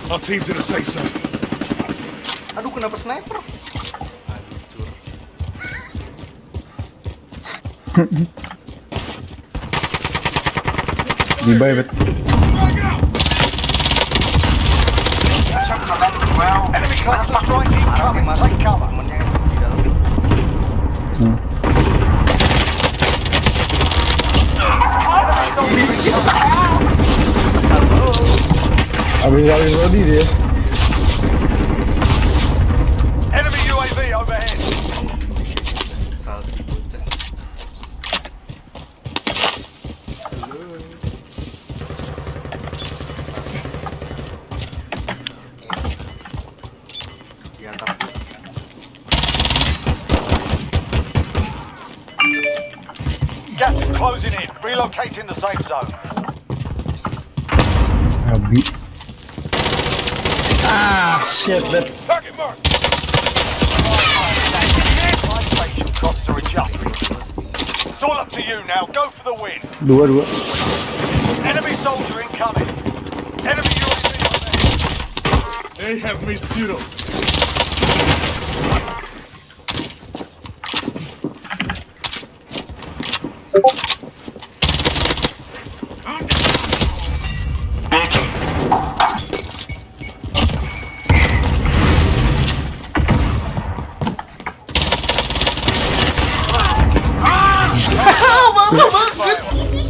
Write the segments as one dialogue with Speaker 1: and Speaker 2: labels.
Speaker 1: Our team's in a safe zone.
Speaker 2: Aduh, kenapa sniper?
Speaker 3: Di bay bet.
Speaker 4: Enemy cluster strike incoming. Take cover.
Speaker 2: Temennya di dalam.
Speaker 3: Abis Rodi dia.
Speaker 4: Enemy UAV overhead.
Speaker 2: Salty bocah. Di atap.
Speaker 4: Gas is closing in. Relocating the safe zone.
Speaker 3: Abi. Ah, shit bet.
Speaker 4: Target mark. Fire station costs are adjusting. It's all up to you now. Go for the win.
Speaker 3: Dua.
Speaker 4: Enemy soldier incoming. Enemy UAV overhead.
Speaker 1: They have me zero.
Speaker 2: Bangga banget.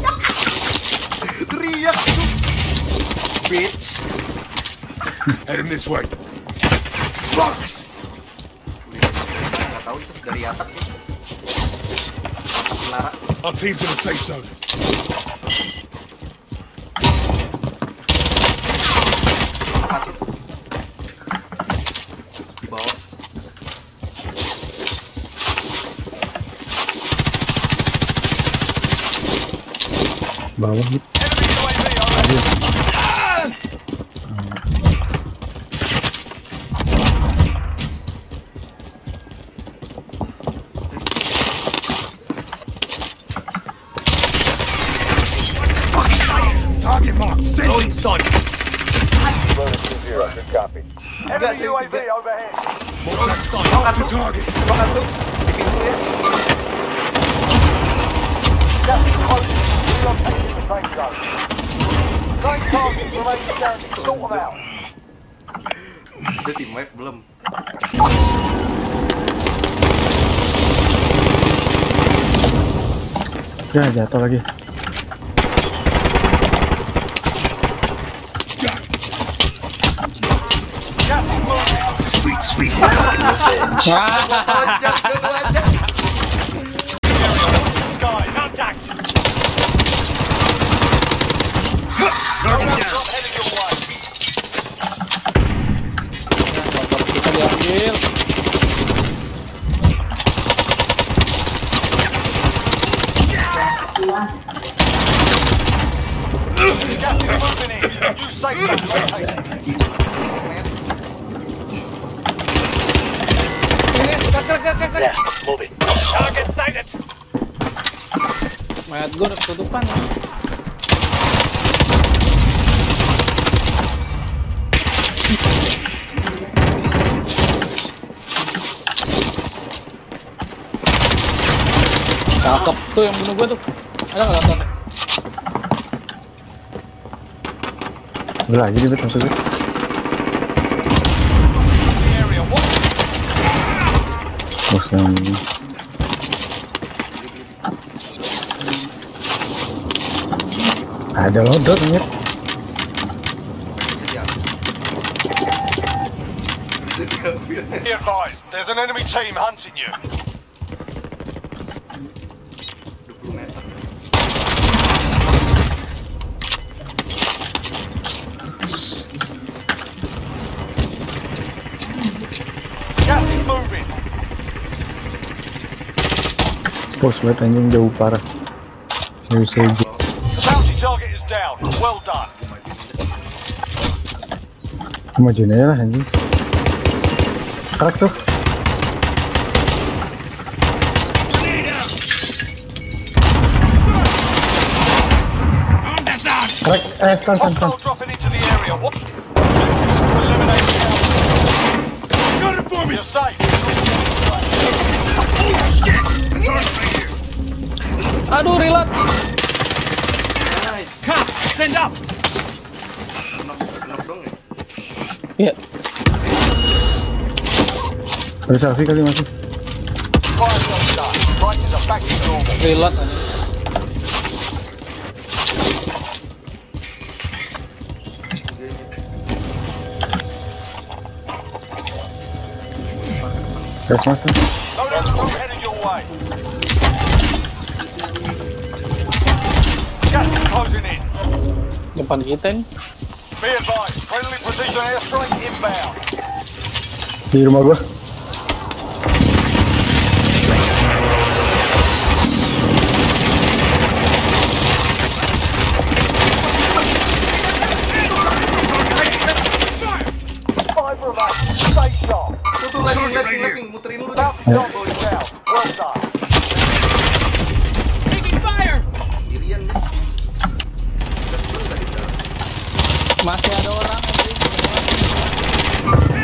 Speaker 2: Teriak tuh. Bitch.
Speaker 1: Heading this way. Focus!
Speaker 2: Nggak tahu itu dari atap tuh. Lara.
Speaker 1: Our team's in a safe zone.
Speaker 2: Satu. Di bawah.
Speaker 3: Bawah gitu.
Speaker 4: Enemy UAV overhead.
Speaker 1: Target mark set. Loading sight.
Speaker 4: Enemy UAV overhead.
Speaker 1: More tax time.
Speaker 2: Bang,
Speaker 1: To
Speaker 2: atuh.
Speaker 1: target.
Speaker 2: Bang, atuh. Di pintu ya.
Speaker 4: Gas is closing. Relocating the safe zone. Nine targets remaining down. Sort them out.
Speaker 2: Udah team wipe belum?
Speaker 3: Ya jatuh lagi.
Speaker 4: Gas is moving.
Speaker 1: Sweet.
Speaker 2: Lonjak, udah lonjak.
Speaker 4: Sky. Contact.
Speaker 1: Target down.
Speaker 4: Drop headed your way.
Speaker 5: Kita diambil.
Speaker 4: Gas is moving in. New safe zone located.
Speaker 5: Gerak. Target sighted. Mayat gue udah ketutupan. Cakep tuh yang bunuh gue tuh. Ada nggak latarnya?
Speaker 3: Udah lagi di bet maksudnya.
Speaker 4: The area. Watch
Speaker 3: Bos yang ini. Ada lodot nih.
Speaker 4: Be advised, there's an enemy team hunting you.
Speaker 2: 20 meter.
Speaker 4: Gas is moving.
Speaker 3: Bos lihat anjing jauh parah. Saya bisa uji.
Speaker 4: Bounty target is down. Well done.
Speaker 3: Majuin aja lah anjing. Krak tuh. Krak, stun.
Speaker 4: Hostile dropping into the area. What? You're safe.
Speaker 5: Aduh, reload.
Speaker 2: Nice.
Speaker 1: Cop, stand up.
Speaker 2: Knock dong ya.
Speaker 5: Iya.
Speaker 3: Ada selfie kali masih.
Speaker 4: Fire well done. Prices are back to normal.
Speaker 5: Reload.
Speaker 3: Gas master.
Speaker 4: Loadout drop headed your way. Gas is closing in.
Speaker 5: Depan kita nih.
Speaker 4: Be advised, friendly precision airstrike inbound.
Speaker 3: Di rumah gua.
Speaker 4: Five remain. Stay sharp.
Speaker 2: Tuh lapping, muterin dulu deh.
Speaker 4: Bounty target is down. Well done.
Speaker 1: Taking fire.
Speaker 2: Sendirian nih. Udah sebelum tadi dah.
Speaker 5: Masih ada orang anjing.